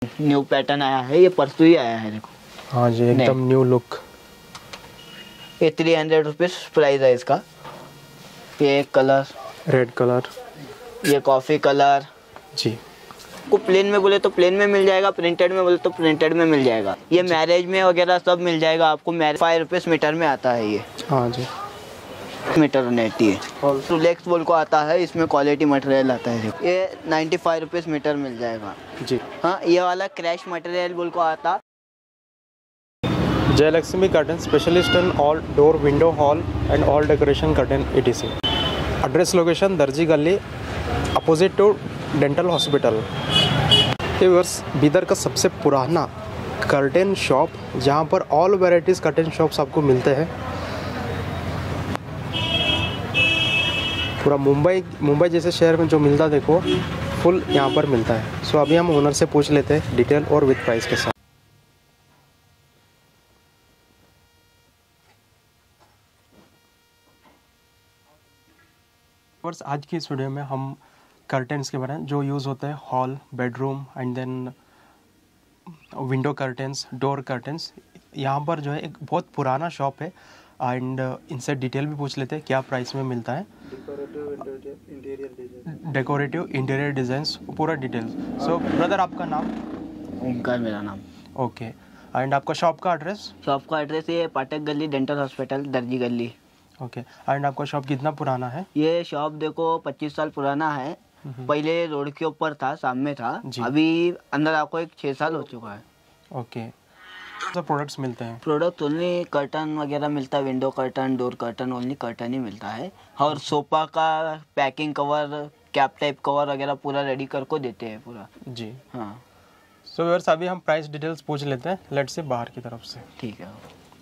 New pattern आया है, ये परसों ही आया है देखो। हाँ जी, एकदम न्यू लुक। ये 300 रुपीज़ प्राइस है इसका। ये एक कलर रेड कलर, ये कॉफ़ी कलर जी। को प्लेन में बोले तो प्लेन में मिल जाएगा, प्रिंटेड में बोले तो प्रिंटेड में मिल जाएगा। ये मैरिज में वगैरह सब मिल जाएगा आपको। 5 रुपीज़ मीटर में आता है ये। हाँ जी, मीटर नेट ये रोलेक्स बोल को आता है, इसमें क्वालिटी मटेरियल आता है। ये 95 रुपीज़ मीटर मिल जाएगा जी। हाँ, ये वाला क्रैश मटेरियल बोल को आता। Jayalakshmi curtain specialist in all door, window, hall and all decoration curtain ETC। Address location दर्जी गली, अपोजिट टू डेंटल हॉस्पिटल। ये वर्ष बीदर का सबसे पुराना कर्टन शॉप, जहाँ पर ऑल वैरायटीज़ कर्टन शॉप्स आपको मिलते हैं। पूरा मुंबई जैसे शहर में जो मिलता देखो, फुल यहाँ पर मिलता है। सो अभी हम ओनर से पूछ लेते हैं डिटेल और विद प्राइस के साथ। आज की इस वीडियो में हम कर्टन्स के बारे में जो यूज़ होते हैं hall, bedroom and then window curtains, door curtains. यहाँ पर जो है एक बहुत पुराना शॉप है एंड इनसे डिटेल भी पूछ लेते हैं क्या प्राइस में मिलता है। डेकोरेटिव इंटीरियर डिज़ाइंस पूरा डिटेल्स। सो ब्रदर, आपका नाम? ओमकार मेरा नाम। ओके, एंड आपका शॉप का एड्रेस? शॉप का एड्रेस ये पाठक गली, डेंटल हॉस्पिटल, दर्जी गली। ओके, एंड आपका शॉप कितना पुराना है? ये शॉप देखो 25 साल पुराना है। पहले रोड के ऊपर था, सामने था। अभी अंदर आपको 6 साल हो चुका है। ओके, तो प्रोडक्ट्स मिलते हैं? प्रोडक्ट ओनली कर्टन वगैरह मिलता है, window curtain, door curtain, only curtain ही मिलता है। और सोफा का packing cover, cap type cover वगैरह पूरा रेडी करके देते हैं पूरा जी। हाँ। सो व्यूअर्स, अभी हम प्राइस डिटेल्स पूछ लेते हैं, लेट्स से बाहर की तरफ से। ठीक है।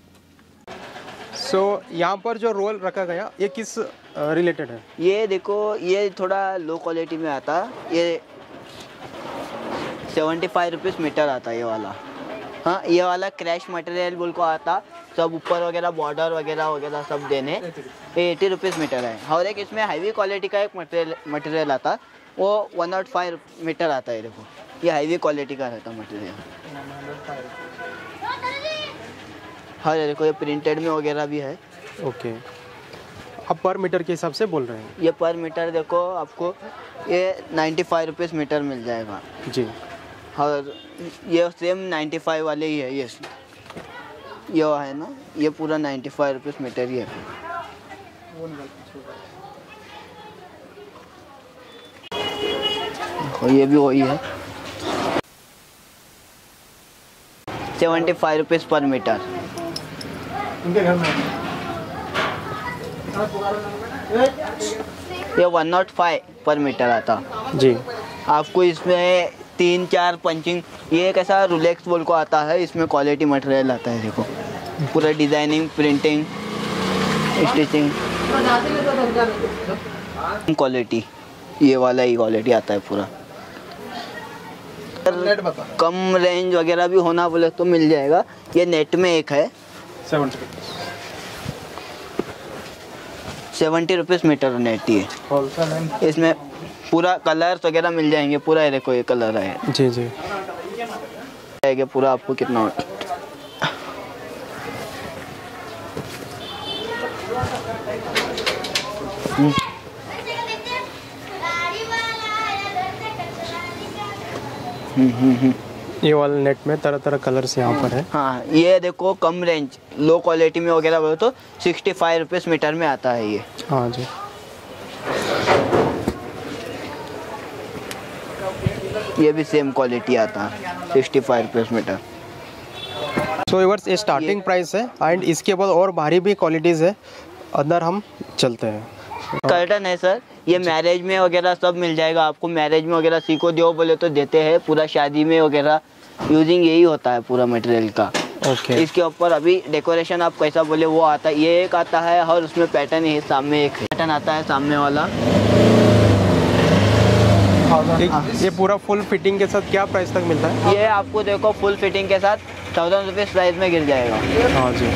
सो यहाँ पर जो रोल रखा गया ये किस रिलेटेड है? ये देखो, ये थोड़ा लो क्वालिटी में आता। ये 75 रुपीज़ मीटर आता ये वाला। हाँ, ये वाला क्रैश मटेरियल बोल को आता, सब ऊपर वगैरह बॉर्डर वगैरह सब देने। ये 80 रुपीज़ मीटर है। और एक इसमें हैवी क्वालिटी का एक मटेरियल आता, वो 105 मीटर आता है। देखो, ये हैवी क्वालिटी का रहता मटेरियल। हाँ, देखो ये प्रिंटेड में वगैरह भी है। ओके, आप पर मीटर के हिसाब से बोल रहे हैं? ये पर मीटर देखो आपको ये 95 रुपीज़ मीटर मिल जाएगा जी। और ये सेम 95 वाले ही है। ये है ना, ये पूरा 95 रुपीज़ मीटर ही है। ये भी वही है, 75 रुपीज़ पर मीटर। ये 105 पर मीटर आता जी। आपको। इसमें 3-4 पंचिंग, ये कैसा रोलेक्स बोल को आता है, इसमें क्वालिटी मटेरियल आता है। देखो पूरा डिजाइनिंग, प्रिंटिंग, स्टिचिंग क्वालिटी, ये वाला ही क्वालिटी आता है पूरा। कम रेंज वगैरह भी होना बोले तो मिल जाएगा। ये नेट में एक है 70 रुपीज़ मीटर नेट ही है। इसमें पूरा कलर्स वगैरह मिल जाएंगे। पूरा ये देखो, ये कलर है जी जी, आएगा पूरा आपको कितना। ये वाला नेट में तरह तरह कलर्स यहाँ पर है। हाँ, ये देखो कम रेंज, लो क्वालिटी में वगैरह बोले तो 65 रुपीज़ मीटर में आता है ये। हाँ जी, ये भी सेम क्वालिटी आता है, 65 रुपीज़ मीटर। सो व्यूअर्स, ये स्टार्टिंग प्राइस है एंड इसके बाद और भारी भी क्वालिटीज़ है। अंदर हम चलते हैं। कर्टन है सर, ये मैरिज में वगैरह सब मिल जाएगा आपको। मैरिज में वगैरह सीको दो बोले तो देते हैं। पूरा शादी में वगैरह यूजिंग यही होता है पूरा मटेरियल का। ओके, इसके ऊपर अभी डेकोरेशन आप कैसा बोले वो आता है। ये एक आता है और उसमें पैटर्न है, सामने एक पैटर्न आता है सामने वाला। ये पूरा फुल फिटिंग के साथ क्या प्राइस तक मिलता है? ये आपको देखो फुल फिटिंग के साथ 1000 रुपीज़ प्राइस में गिर जाएगा। हाँ जी।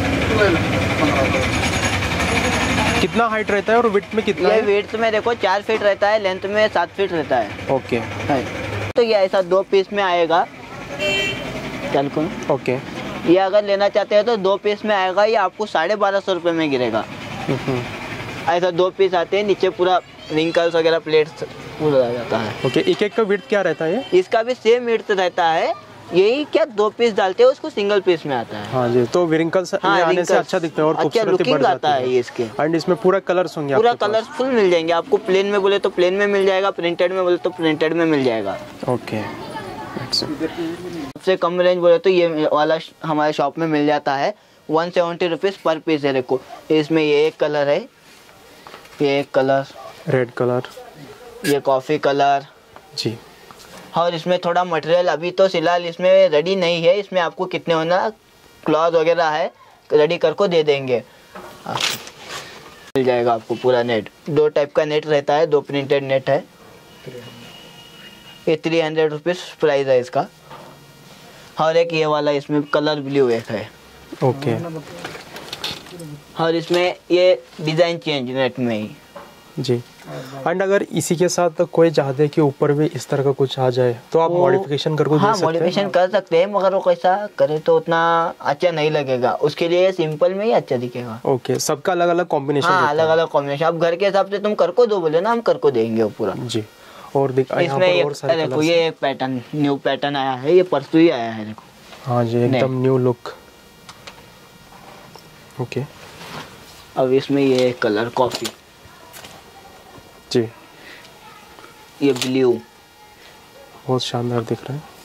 कितना हाइट रहता है और विड्थ में कितना? ये विड्थ में देखो 4 फीट रहता है, लेंथ में 7 फीट रहता है। ओके, तो ये ऐसा 2 पीस में आएगा। क्या लिखूँ? ओके। ये अगर लेना चाहते हैं तो 2 पीस में आएगा, ये आपको 1250 रुपये में गिरेगा। ऐसा 2 पीस आते हैं, नीचे पूरा रिंकल्स वगैरह प्लेट्स पूरा आ जाता है। ओके, एक एक का विड्थ क्या रहता है ये? इसका भी सेम विड्थ रहता है, यही क्या 2 पीस डालते हैं उसको सिंगल पीस में आता है। हाँ जी, तो रिंकल्स आने से अच्छा दिखता है और खूबसूरती बढ़ जाती है ये इसके। एंड इसमें पूरा कलर्स होंगे, पूरा कलरफुल मिल जाएंगे आपको। प्लेन में बोले तो प्लेन में मिल जाएगा, प्रिंटेड में बोले तो प्रिंटेड में मिल जाएगा। ओके। सबसे कम रेंज बोले तो ये वाला हमारे शॉप में मिल जाता है 170 रुपीज़ पर पीस है। देखो इसमें ये एक कलर है, ये एक कलर रेड कलर, ये कॉफ़ी कलर जी। और इसमें थोड़ा मटेरियल अभी तो फिलहाल इसमें रेडी नहीं है, इसमें आपको कितने होना क्लॉथ वगैरह है रेडी करके दे देंगे, मिल जाएगा आपको पूरा नेट। 2 टाइप का नेट रहता है, 2 प्रिंटेड नेट है। ये 300 रुपीज़ प्राइस है इसका। और एक ये वाला इसमें कलर ब्लू एक है। ओके। और इसमें ये डिज़ाइन चेंज नेट में ही जी। एंड अगर इसी के साथ कोई चाहते कि ऊपर भी इस तरह का कुछ आ जाए तो आप मॉडिफिकेशन करके दे सकते हैं? मॉडिफिकेशन कर सकते हैं, मगर वो कैसा करे तो उतना अच्छा नहीं लगेगा, उसके लिए सिंपल में ही अच्छा दिखेगा। ओके, सबका अलग अलग कॉम्बिनेशन। हाँ, अलग अलग कॉम्बिनेशन। आप घर के हिसाब से तुम कर को दो बोले ना, हम कर को देंगे वो पूरा जी। और इसमें देखो ये एक पैटर्न, न्यू पैटर्न आया है, ये परसों ही आया है। देखो हाँ जी, एकदम न्यू लुक। ओके। अब इसमें ये कलर कॉफी जी, ये ब्लू बहुत शानदार दिख रहा है।